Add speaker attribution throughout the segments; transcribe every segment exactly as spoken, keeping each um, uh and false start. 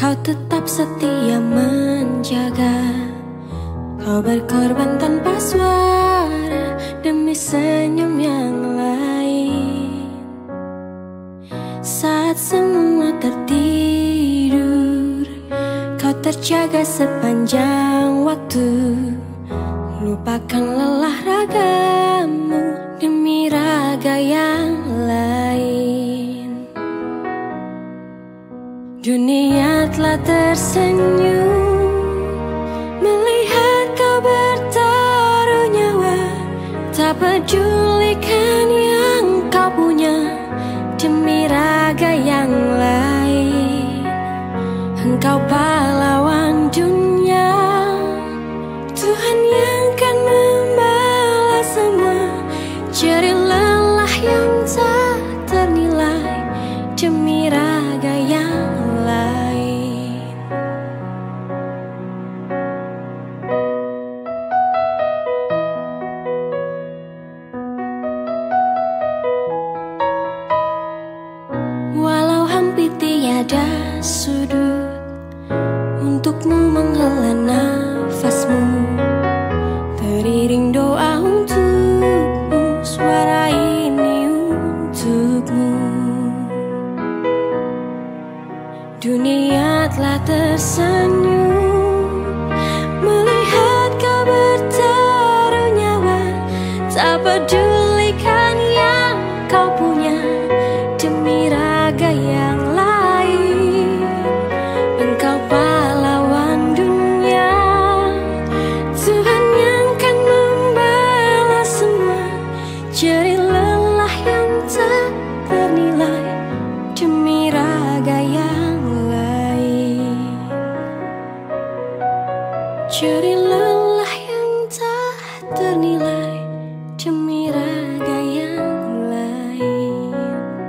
Speaker 1: Kau tetap setia menjaga. Kau berkorban tanpa suara demi senyum yang lain. Saat semua tertidur, kau terjaga sepanjang waktu. Lupakan lelah ragamu demi raga yang lain. Dunia telah tersenyum melihat kau bertaruh nyawa. Tak pedulikan yang kau punya demi raga yang lain. Engkau pahlawan dunia, Tuhan yang kan membalas semua. Jerih lelah yang tak ternilai demi raga yang lain. Walau hampir tiada sudut untukmu menghela nafasmu, teriring doa untukmu, suara ini untukmu. Dunia telah tersenyum melihat kau bertaruh nyawa. Tak pedulikan yang kau punya demi raga yang lain. Engkau pahlawan dunia, Tuhan yang kan membalas semua. Jerih lelah yang tak ternilai demi raga yang lain. Jerih lelah yang tak ternilai demi raga yang lain.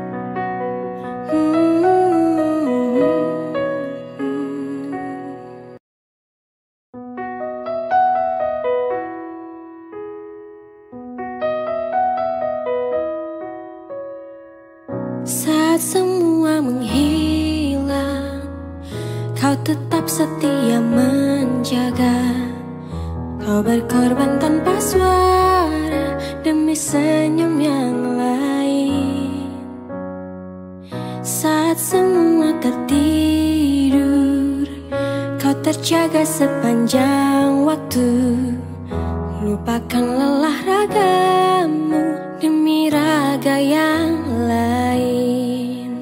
Speaker 1: Saat semua menghilang, kau tetap setia menjaga. Kau berkorban tanpa suara demi senyum yang lain. Saat semua tertidur, kau terjaga sepanjang waktu. Lupakan lelah ragamu demi raga yang lain.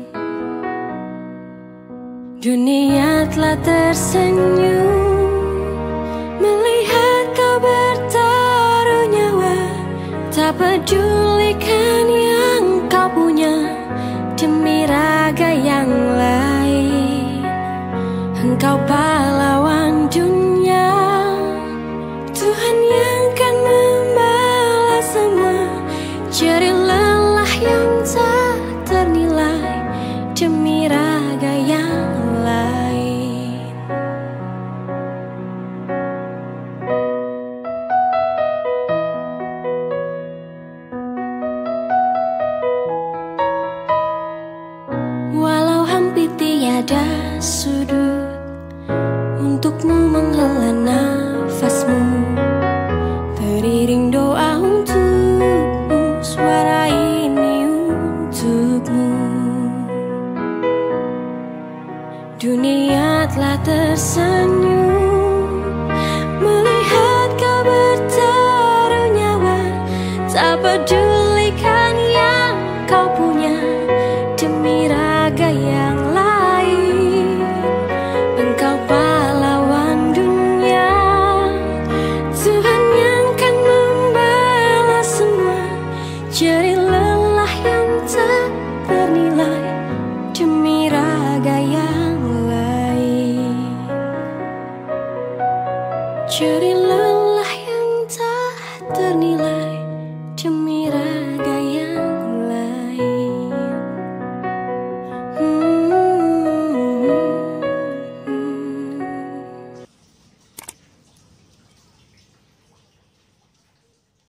Speaker 1: Dunia telah tersenyum melihat kau bertaruh nyawa. Tak pedulikan yang kau punya demi raga yang lain. Engkau pahlawan dunia, Tuhan yang kan membalas semua. Jerih lelah yang tak ternilai demi raga yang lain. Walau hampir tiada sudut untukmu menghela nafasmu, teriring doa untukmu, suara ini untukmu. Dunia telah tersenyum melihat kau bertaruh nyawa. Tak pedulikan yang kau punya demi raga yang lain. Engkau pahlawan dunia, Tuhan yang kan membalas semua. Jerih lelah yang tak ternilai demi raga yang lain. Jerih lelah yang tak ternilai